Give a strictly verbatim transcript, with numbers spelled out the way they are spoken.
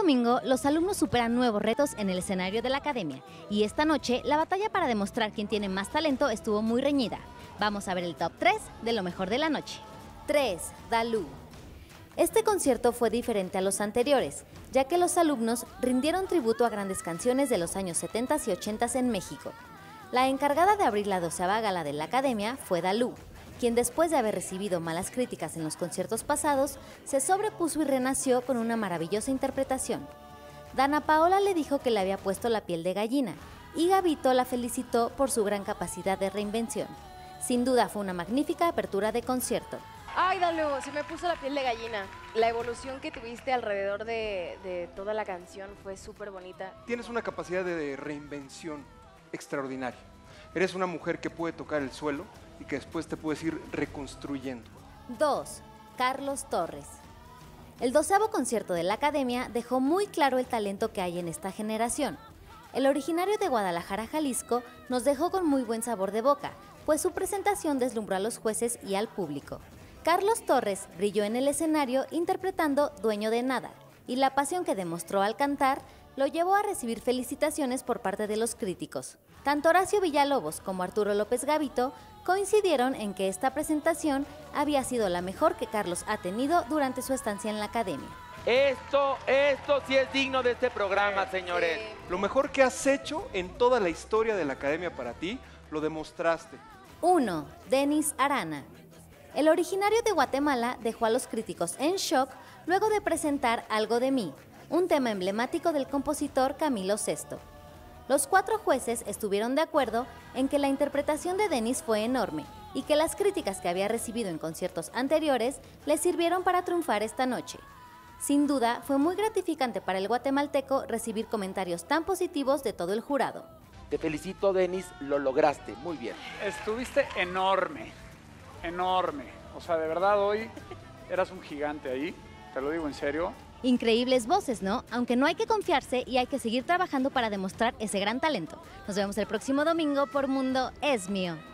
domingo, los alumnos superan nuevos retos en el escenario de la academia. Y esta noche, la batalla para demostrar quién tiene más talento estuvo muy reñida. Vamos a ver el top tres de lo mejor de la noche. tres. Dalú. Este concierto fue diferente a los anteriores, ya que los alumnos rindieron tributo a grandes canciones de los años setenta y ochenta en México. La encargada de abrir la doceava gala de la academia fue Dalú, quien después de haber recibido malas críticas en los conciertos pasados, se sobrepuso y renació con una maravillosa interpretación. Dana Paola le dijo que le había puesto la piel de gallina, y Gabito la felicitó por su gran capacidad de reinvención. Sin duda fue una magnífica apertura de concierto. Ay, Dalú, se me puso la piel de gallina. La evolución que tuviste alrededor de, de toda la canción fue súper bonita. Tienes una capacidad de reinvención extraordinaria. Eres una mujer que puede tocar el suelo y que después te puedes ir reconstruyendo. dos. Carlos Torres. El doceavo concierto de la academia dejó muy claro el talento que hay en esta generación. El originario de Guadalajara, Jalisco, nos dejó con muy buen sabor de boca, pues su presentación deslumbró a los jueces y al público. Carlos Torres brilló en el escenario interpretando Dueño de Nada, y la pasión que demostró al cantar lo llevó a recibir felicitaciones por parte de los críticos. Tanto Horacio Villalobos como Arturo López Gavito coincidieron en que esta presentación había sido la mejor que Carlos ha tenido durante su estancia en la academia. Esto, esto sí es digno de este programa, señores. Sí. Lo mejor que has hecho en toda la historia de la academia para ti, lo demostraste. uno. Denis Arana. El originario de Guatemala dejó a los críticos en shock luego de presentar Algo de mí, un tema emblemático del compositor Camilo Sesto. Los cuatro jueces estuvieron de acuerdo en que la interpretación de Denis fue enorme y que las críticas que había recibido en conciertos anteriores le sirvieron para triunfar esta noche. Sin duda, fue muy gratificante para el guatemalteco recibir comentarios tan positivos de todo el jurado. Te felicito, Denis, lo lograste, muy bien. Estuviste enorme, enorme. O sea, de verdad hoy eras un gigante ahí, te lo digo en serio. Increíbles voces, ¿no? Aunque no hay que confiarse y hay que seguir trabajando para demostrar ese gran talento. Nos vemos el próximo domingo por Mundo es Mío.